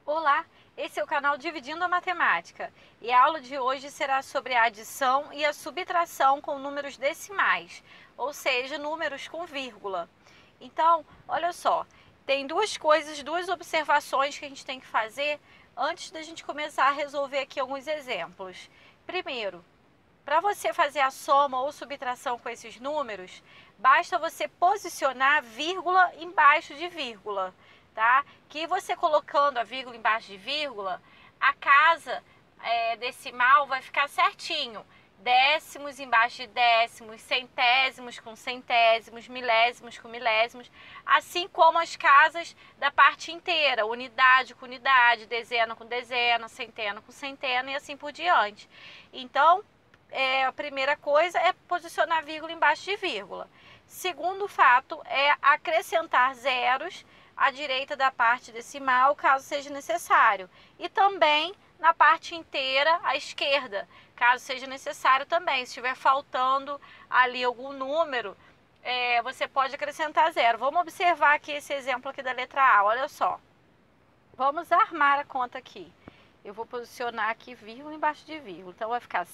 Olá, esse é o canal Dividindo a Matemática e a aula de hoje será sobre a adição e a subtração com números decimais, ou seja, números com vírgula. Então, olha só, tem duas observações que a gente tem que fazer antes da gente começar a resolver aqui alguns exemplos. Primeiro, para você fazer a soma ou subtração com esses números, basta você posicionar vírgula embaixo de vírgula, tá? Que você colocando a vírgula embaixo de vírgula, a casa decimal vai ficar certinho. Décimos embaixo de décimos, centésimos com centésimos, milésimos com milésimos, assim como as casas da parte inteira, unidade com unidade, dezena com dezena, centena com centena e assim por diante. Então, a primeira coisa é posicionar vírgula embaixo de vírgula. Segundo fato é acrescentar zeros à direita da parte decimal, caso seja necessário. E também na parte inteira à esquerda, caso seja necessário também. Se estiver faltando ali algum número, você pode acrescentar zero. Vamos observar aqui esse exemplo aqui da letra A, olha só. Vamos armar a conta aqui. Eu vou posicionar aqui vírgula embaixo de vírgula. Então, vai ficar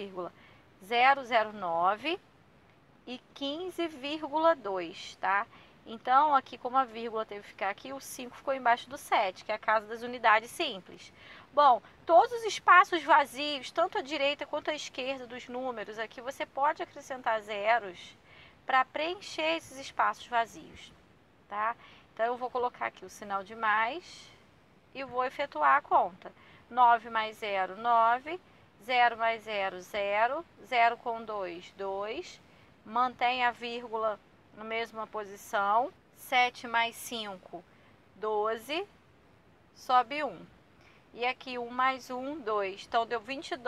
7,009 e 15,2, tá? Então, aqui como a vírgula teve que ficar aqui, o 5 ficou embaixo do 7, que é a casa das unidades simples. Bom, todos os espaços vazios, tanto à direita quanto à esquerda dos números, aqui você pode acrescentar zeros para preencher esses espaços vazios, tá? Então, eu vou colocar aqui o sinal de mais e vou efetuar a conta. 9 mais 0, 9. 0 mais 0, 0. 0 com 2, 2. Mantém a vírgula na mesma posição. 7 mais 5, 12. Sobe 1. E aqui 1 mais 1, 2. Então, deu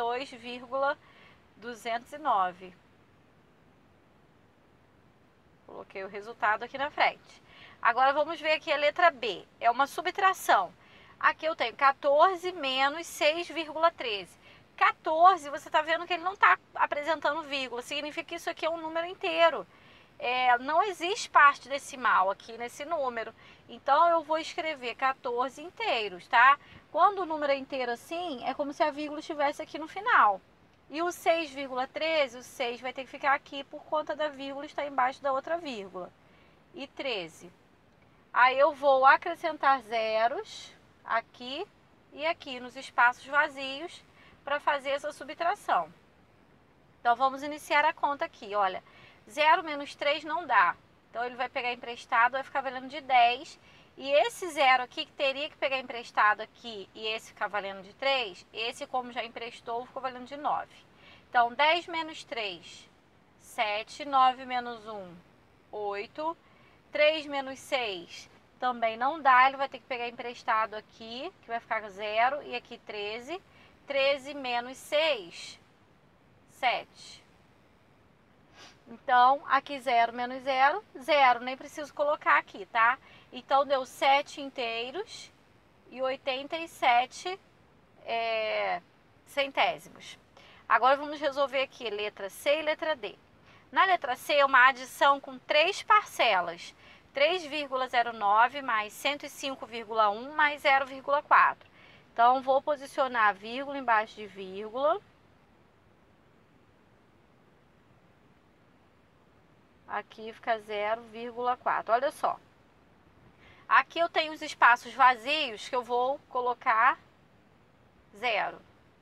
22,209. Coloquei o resultado aqui na frente. Agora, vamos ver aqui a letra B. É uma subtração. Aqui eu tenho 14 menos 6,13. 14, você está vendo que ele não está apresentando vírgula. Significa que isso aqui é um número inteiro. Não existe parte decimal aqui nesse número. Então, eu vou escrever 14 inteiros, tá? Quando o número é inteiro assim, é como se a vírgula estivesse aqui no final. E o 6,13, o 6 vai ter que ficar aqui por conta da vírgula estar embaixo da outra vírgula. E 13. Aí eu vou acrescentar zeros aqui e aqui nos espaços vazios para fazer essa subtração. Então, vamos iniciar a conta aqui, olha. 0 menos 3 não dá. Então, ele vai pegar emprestado, vai ficar valendo de 10. E esse zero aqui, que teria que pegar emprestado aqui, e esse ficar valendo de 3, esse, como já emprestou, ficou valendo de 9. Então, 10 menos 3, 7. 9 menos 1, 8. 3 menos 6, também não dá, ele vai ter que pegar emprestado aqui, que vai ficar 0, e aqui 13. 13 menos 6, 7. Então, aqui 0 menos 0, 0, nem preciso colocar aqui, tá? Então, deu 7 inteiros e 87 centésimos. Agora, vamos resolver aqui letra C e letra D. Na letra C, é uma adição com 3 parcelas. 3,09 mais 105,1 mais 0,4. Então, vou posicionar vírgula embaixo de vírgula. Aqui fica 0,4. Olha só. Aqui eu tenho os espaços vazios que eu vou colocar 0.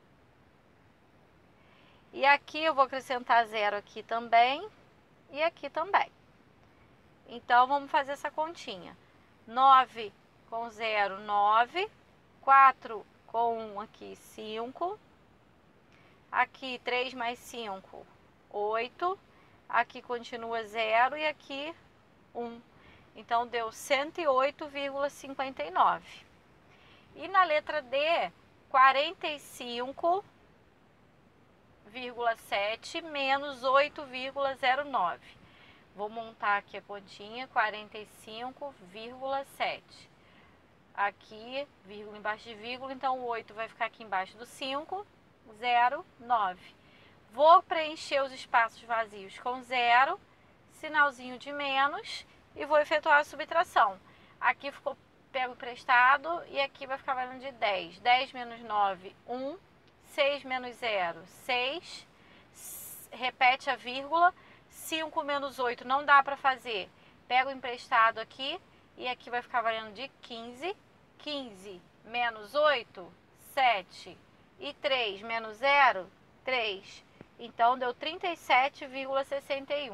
E aqui eu vou acrescentar 0 aqui também e aqui também. Então, vamos fazer essa continha. 9 com 0, 9. 4 com 1 aqui, 5. Aqui, 3 mais 5, 8. Aqui continua 0 e aqui 1. Então, deu 108,59. E na letra D, 45,7 menos 8,09. Vou montar aqui a continha, 45,7. Aqui, vírgula embaixo de vírgula, então o 8 vai ficar aqui embaixo do 5, 0, 9. Vou preencher os espaços vazios com 0, sinalzinho de menos, e vou efetuar a subtração. Aqui ficou pego emprestado e aqui vai ficar valendo de 10. 10 menos 9, 1. 6 menos 0, 6. Repete a vírgula. 5 menos 8 não dá para fazer. Pego emprestado aqui e aqui vai ficar valendo de 15. 15 menos 8, 7. E 3 menos 0, 3. Então deu 37,61.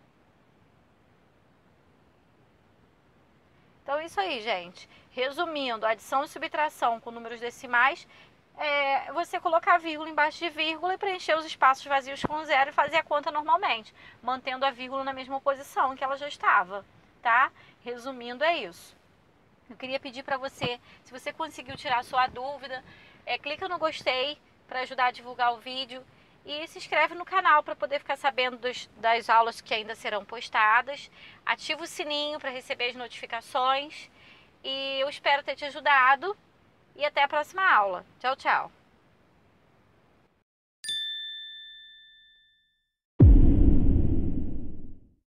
Então, isso aí, gente. Resumindo, adição e subtração com números decimais é você colocar vírgula embaixo de vírgula e preencher os espaços vazios com zero e fazer a conta normalmente, mantendo a vírgula na mesma posição em que ela já estava, tá? Resumindo, é isso. Eu queria pedir para você, se você conseguiu tirar a sua dúvida, clica no gostei para ajudar a divulgar o vídeo. E se inscreve no canal para poder ficar sabendo das aulas que ainda serão postadas. Ativa o sininho para receber as notificações. E eu espero ter te ajudado. E até a próxima aula. Tchau, tchau.